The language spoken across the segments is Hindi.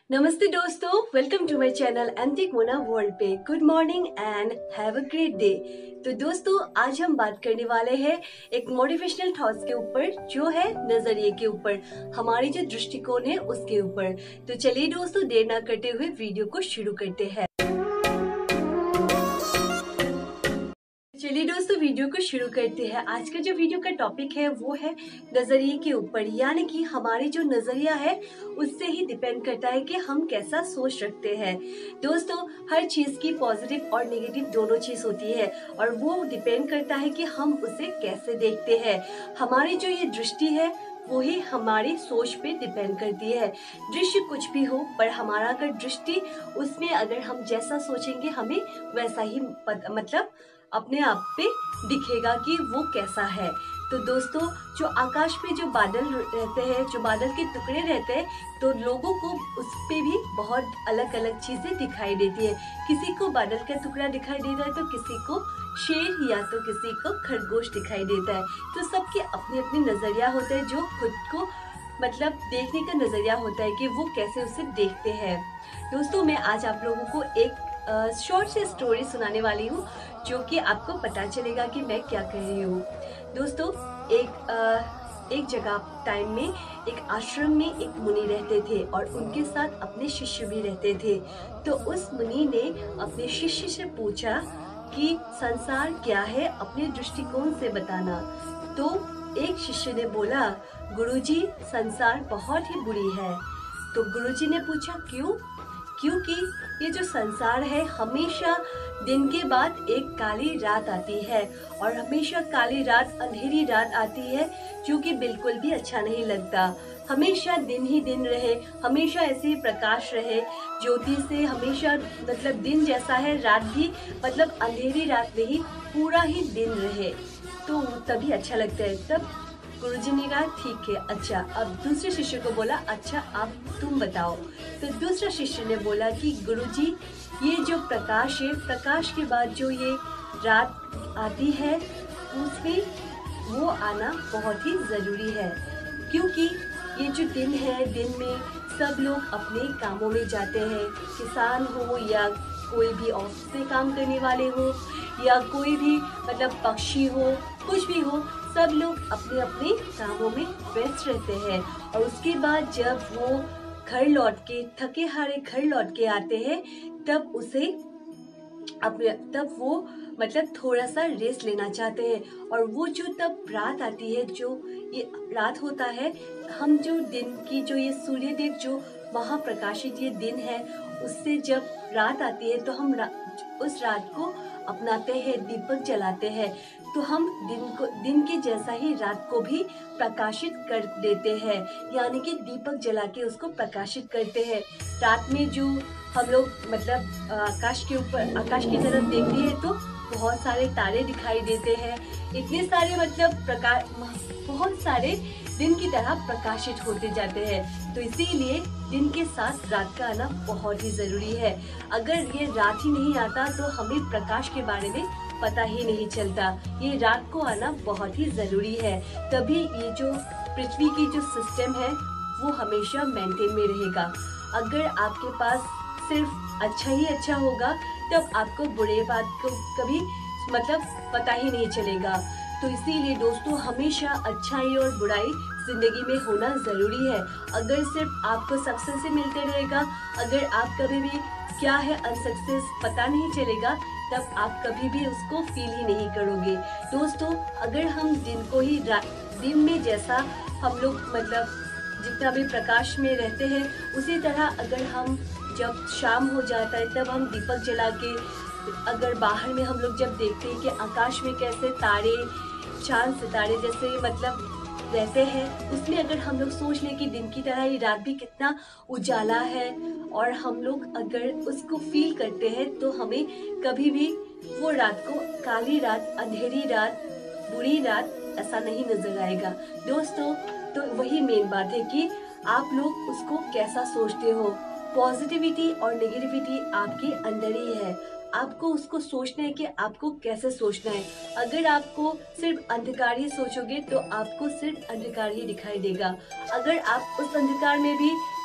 नमस्ते दोस्तों, welcome to my channel antique Mona world पे। Good morning and have a great day. तो दोस्तों, आज हम बात करने वाले हैं एक मोटिवेशनल थॉट्स के ऊपर, जो है नजरिए के ऊपर, हमारी जो दृष्टिकोण है उसके ऊपर। तो चलिए दोस्तों, देर ना करते हुए वीडियो को शुरू करते हैं। चलिए दोस्तों, वीडियो को शुरू करते हैं। आज का जो वीडियो का टॉपिक है वो है नजरिए के ऊपर, यानी कि हमारी जो नजरिया है उससे ही डिपेंड करता है कि हम कैसा सोच रखते हैं। दोस्तों, हर चीज की पॉजिटिव और नेगेटिव दोनों चीज होती है और वो डिपेंड करता है कि हम उसे कैसे देखते हैं। हमारी जो ये दृष्टि है वही हमारी सोच पे डिपेंड करती है। दृश्य कुछ भी हो, पर हमारा अगर दृष्टि उसमें अगर हम जैसा सोचेंगे हमें वैसा ही मतलब अपने आप पे दिखेगा कि वो कैसा है। तो दोस्तों, जो आकाश पे जो बादल रहते हैं, जो बादल के टुकड़े रहते हैं, तो लोगों को उस पे भी बहुत अलग अलग चीजें दिखाई देती है। किसी को बादल का टुकड़ा दिखाई देता है तो किसी को शेर या तो किसी को खरगोश दिखाई देता है। तो सबके अपनी अपनी नजरिया होता है, जो खुद को देखने का नजरिया होता है कि वो कैसे उसे देखते हैं। दोस्तों, मैं आज आप लोगों को एक शॉर्ट सी स्टोरी सुनाने वाली हूँ, जो कि आपको पता चलेगा कि मैं क्या कह रही हूँ। दोस्तों, एक जगह टाइम में एक आश्रम में एक मुनि रहते थे और उनके साथ अपने शिष्य भी रहते थे। तो उस मुनि ने अपने शिष्य से पूछा कि संसार क्या है, अपने दृष्टिकोण से बताना। तो एक शिष्य ने बोला, गुरुजी, संसार बहुत ही बुरी है। तो गुरुजी ने पूछा, क्यों? क्योंकि ये जो संसार है, हमेशा दिन के बाद एक काली रात आती है और हमेशा काली रात, अंधेरी रात आती है, जो कि बिल्कुल भी अच्छा नहीं लगता। हमेशा दिन ही दिन रहे, हमेशा ऐसे ही प्रकाश रहे ज्योति से, हमेशा दिन जैसा है, रात भी अंधेरी रात में ही पूरा ही दिन रहे, तो तभी अच्छा लगता है। तब गुरुजी ने कहा, ठीक है, अच्छा। अब दूसरे शिष्य को बोला, अच्छा अब तुम बताओ। तो दूसरा शिष्य ने बोला कि गुरुजी, ये जो प्रकाश है, प्रकाश के बाद जो ये रात आती है, उसमें वो आना बहुत ही जरूरी है। क्योंकि ये जो दिन है, दिन में सब लोग अपने कामों में जाते हैं, किसान हो या कोई भी ऑफिस में काम करने वाले हो या कोई भी पक्षी हो, कुछ भी हो, सब लोग अपने अपने कामों में व्यस्त रहते हैं। और उसके बाद जब वो घर लौट के, थके हारे घर लौट के आते हैं, तब वो थोड़ा सा रेस्ट लेना चाहते हैं। और वो जो तब रात आती है, जो ये रात होता है, हम जो दिन की जो ये सूर्यदेव जो महाप्रकाशित ये दिन है, उससे जब रात आती है तो हम उस रात को अपनाते हैं, दीपक जलाते हैं। तो हम दिन के जैसा ही रात को भी प्रकाशित कर देते हैं, यानी कि दीपक जला के उसको प्रकाशित करते हैं। रात में जो हम लोग आकाश के ऊपर, आकाश की तरफ देखते हैं तो बहुत सारे तारे दिखाई देते हैं, इतने सारे बहुत सारे दिन की तरह प्रकाशित होते जाते हैं। तो इसीलिए दिन के साथ रात का आना बहुत ही जरूरी है। अगर ये रात ही नहीं आता तो हमें प्रकाश के बारे में पता ही नहीं चलता। ये रात को आना बहुत ही जरूरी है, तभी ये जो पृथ्वी की जो सिस्टम है वो हमेशा मेंटेन में रहेगा। अगर आपके पास सिर्फ अच्छा ही अच्छा होगा, तब आपको बुरे बात को कभी पता ही नहीं चलेगा। तो इसीलिए दोस्तों, हमेशा अच्छाई और बुराई जिंदगी में होना जरूरी है। अगर सिर्फ आपको सक्सेस ही मिलते रहेगा, अगर आप कभी भी क्या है अनसक्सेस पता नहीं चलेगा, तब आप कभी भी उसको फील ही नहीं करोगे। दोस्तों, अगर हम दिन को ही दिन में जैसा हम लोग जितना भी प्रकाश में रहते हैं, उसी तरह अगर हम जब शाम हो जाता है तब हम दीपक जला के, अगर बाहर में हम लोग जब देखते हैं कि आकाश में कैसे तारे, चांद सितारे जैसे रहते हैं, उसमें अगर हम लोग सोच लें कि दिन की तरह ही रात भी कितना उजाला है, और हम लोग अगर उसको फील करते हैं, तो हमें कभी भी वो रात को काली रात, अंधेरी रात, बुरी रात ऐसा नहीं नजर आएगा। दोस्तों, तो वही मेन बात है कि आप लोग उसको कैसा सोचते हो। पॉजिटिविटी और नेगेटिविटी आपके अंदर ही है, आपको उसको सोचना है कि आपको कैसे सोचना है। अगर आपको सिर्फ अंधकार ही सोचोगे तो आपको सिर्फ अंधकार ही दिखाई देगा। अगर आप उस अंधकार में भी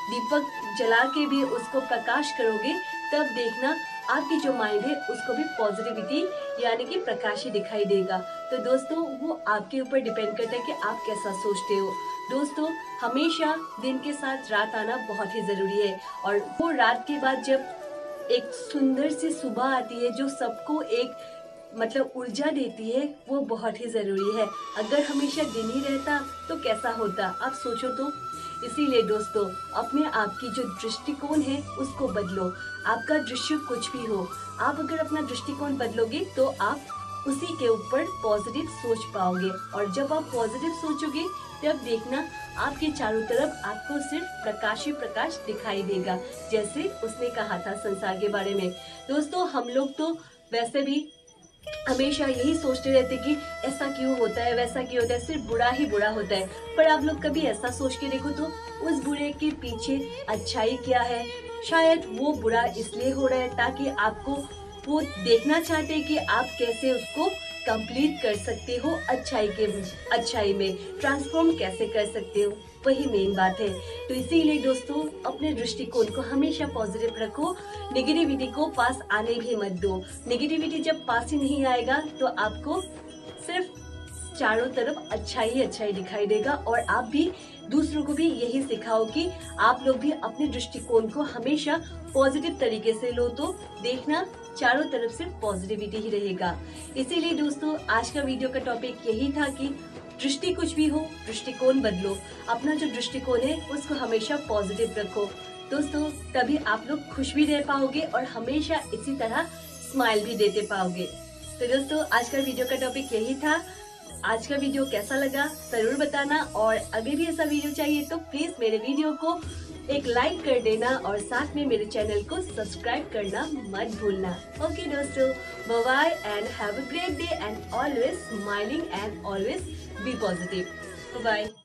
दीपक जला के भी उसको प्रकाश करोगे, तब देखना आपकी जो माइंड है उसको भी पॉजिटिविटी यानी कि प्रकाश ही दिखाई देगा। तो दोस्तों वो आपके ऊपर डिपेंड करता है कि आप कैसा सोचते हो। दोस्तों हमेशा दिन के साथ रात आना बहुत ही जरूरी है, और वो रात के बाद जब एक सुंदर सी सुबह आती है जो सबको एक मतलब ऊर्जा देती है, वो बहुत ही जरूरी है। अगर हमेशा दिन ही रहता तो कैसा होता, आप सोचो तो। इसीलिए दोस्तों अपने आप की जो दृष्टिकोण है उसको बदलो। आपका दृश्य कुछ भी हो, आप अगर अपना दृष्टिकोण बदलोगे तो आप उसी के ऊपर पॉजिटिव सोच पाओगे, और जब आप पॉजिटिव सोचोगे तब देखना आपके चारों तरफ आपको सिर्फ प्रकाश ही प्रकाश दिखाई देगा, जैसे उसने कहा था संसार के बारे में। दोस्तों हम लोग तो वैसे भी हमेशा यही सोचते रहते कि ऐसा क्यों होता है, वैसा क्यों होता है, सिर्फ बुरा ही बुरा होता है। पर आप लोग कभी ऐसा सोच के देखो तो उस बुरे के पीछे अच्छाई क्या है। शायद वो बुरा इसलिए हो रहा है ताकि आपको वो देखना चाहते हैं कि आप कैसे उसको कंप्लीट कर सकते हो, अच्छाई में ट्रांसफॉर्म कैसे कर सकते हो, वही मेन बात है। तो इसीलिए दोस्तों अपने दृष्टिकोण को हमेशा पॉजिटिव रखो, नेगेटिविटी को पास आने भी मत दो। नेगेटिविटी जब पास ही नहीं आएगा तो आपको सिर्फ चारों तरफ अच्छाई दिखाई देगा, और आप भी दूसरों को भी यही सिखाओ कि आप लोग भी अपने दृष्टिकोण को हमेशा पॉजिटिव तरीके से लो, तो देखना चारों तरफ से पॉजिटिविटी ही रहेगा। इसीलिए दोस्तों आज का वीडियो का टॉपिक यही था कि दृष्टि कुछ भी हो, दृष्टिकोण बदलो। अपना जो दृष्टिकोण है उसको हमेशा पॉजिटिव रखो दोस्तों, तभी आप लोग खुश भी रह पाओगे और हमेशा इसी तरह स्माइल भी देते पाओगे। तो दोस्तों आज का वीडियो का टॉपिक यही था। आज का वीडियो कैसा लगा जरूर बताना, और अगर भी ऐसा वीडियो चाहिए तो प्लीज मेरे वीडियो को एक लाइक कर देना, और साथ में मेरे चैनल को सब्सक्राइब करना मत भूलना। ओके दोस्तों, bye bye and have a great day and always smiling and always be positive. Bye.